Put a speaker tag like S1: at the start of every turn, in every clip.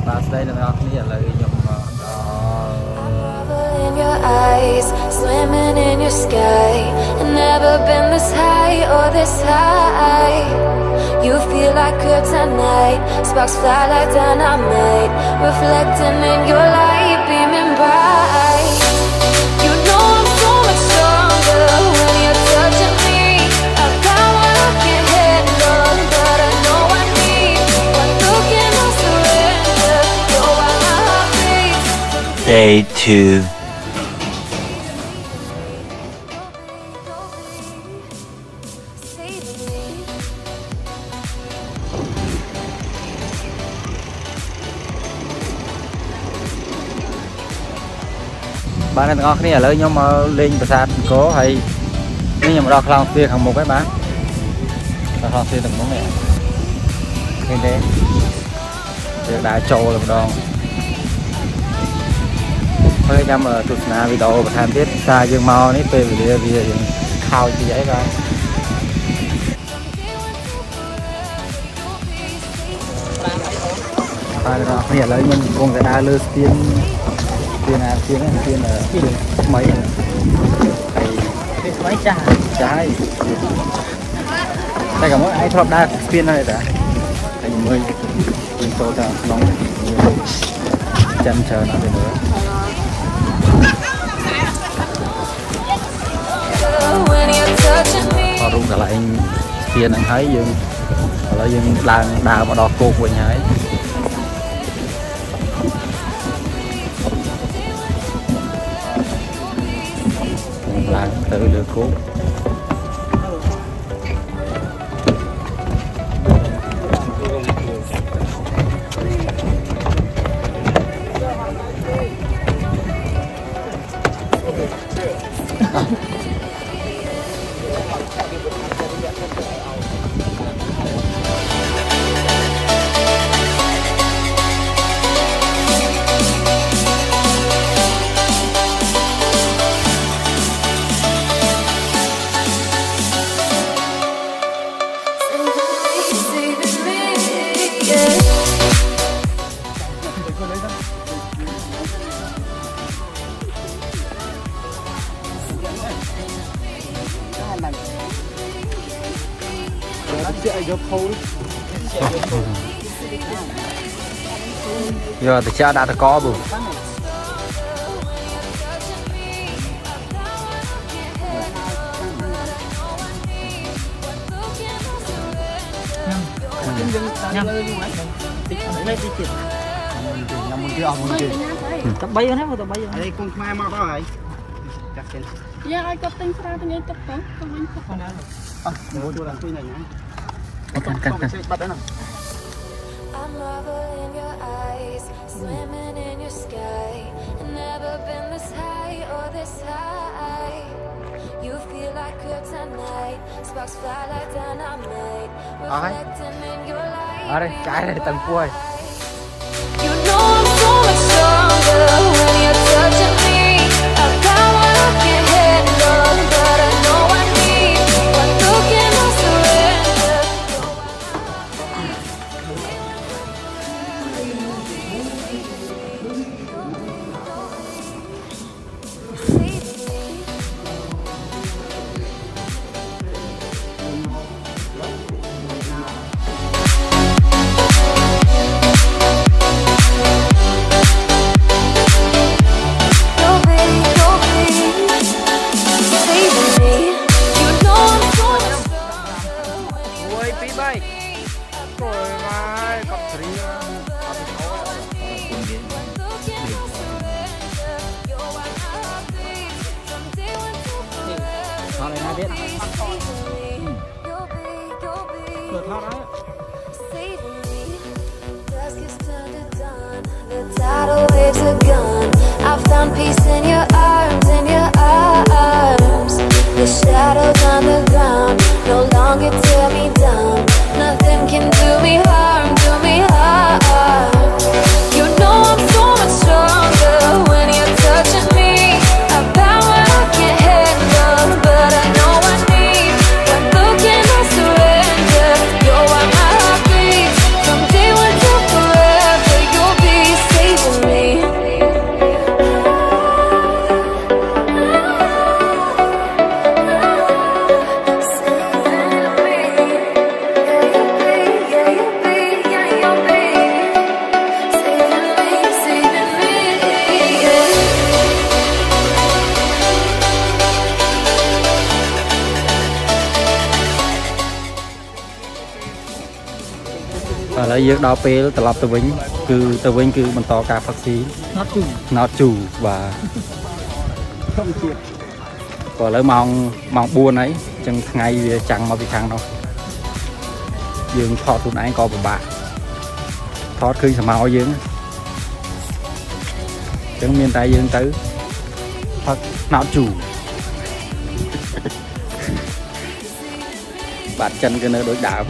S1: Và đây là nó như là nhung
S2: in your eyes, swimming in your sky. I've never been this high or this high. You feel like kryptonite, sparks fly like dynamite, reflecting in your light, beaming bright. You know I'm so much stronger when you're touching me. I've got what I can't handle, but I know I need. One look and I'll surrender. You're why my heart beats.
S3: Day 2.
S1: bạn này ngon cái này nhưng mà lên bờ sạt có hay nhưng mà đo khăn tiền hàng một cái bán khăn tiền từng món này nên thế đã trâu là đòn hơi nhầm ở tụt na video và tham tiết xa dương mau ní về vì khao chỉ vậy ra bạn này lấy nhưng cùng cái đa lơ tiền tiền là mấy mấy trái đây cả mỗi ai thọp đa tiền này đã thành 10 tiền số là nóng chân chờ nào để nữa họ rung cả lại tiền anh thấy dương là dương đang đào mà đo cột với nhái làm tự được cố giờ thì cha đã có bù tập bay hết tập bay đây con mai mau đó rồi dạ ai cấp tinh sao tinh tập con anh con nào mua cho làm cái này nhá bắt đấy nào I'm marvel in your eyes, swimming in your sky. I've never been this high or this high. You feel like kryptonite, sparks fly like dynamite, reflecting in your light. Ở đây trái này tầng cuối.
S2: You know I'm so much stronger when you're touching me. I've got what I can't handle, but I know I need. One look and I'll surrender. I found peace in your arms, in your arms. The shadows on the ground no longer tear me down. Nothing can do me harm, do me harm. You know I'm so much stronger when you're touching me. I found what I can't handle, but I know I need. One look and I surrender. You're why my heart beats. From day one to forever, you'll be.
S1: Tại dương đào pê tập từ vĩnh cứ mình to cả vaccine nó chủ và không chịu và lấy mong buôn ấy chẳng ngày chẳng mà bị khăn đâu dương thọ tụi nãy có một bạn thọ khi sao màu dương chẳng miền tây dương tới thật nó chủ bạn chân cái nơi đối đạo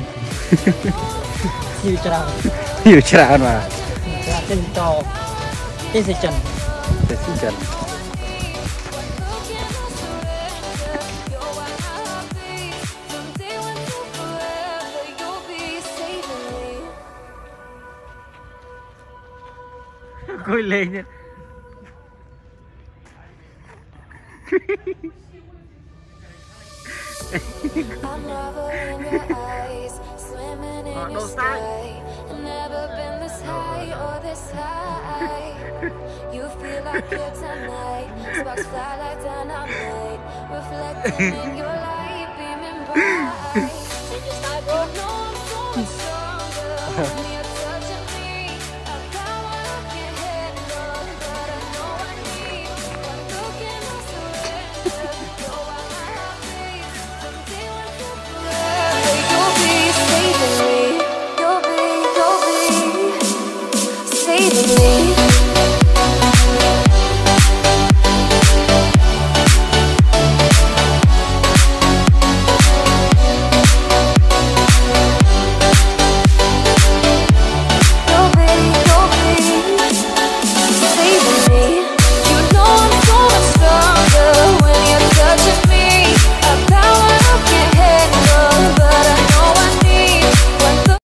S1: nhiều trà mà
S3: tên to tên sẽ chân
S1: coi lên nhé.
S2: I'm marvel in your eyes, swimming in your sky. I've never been this high or this high. You feel like kryptonite, sparks fly like dynamite, reflecting in your light, beaming bright. And just like you know I'm so much stronger when you're touching me. I've got what I can't handle, but I know I need. One look and I surrender. You're why my heart beats from day one to forever. You'll be saving me. You'll be saving me.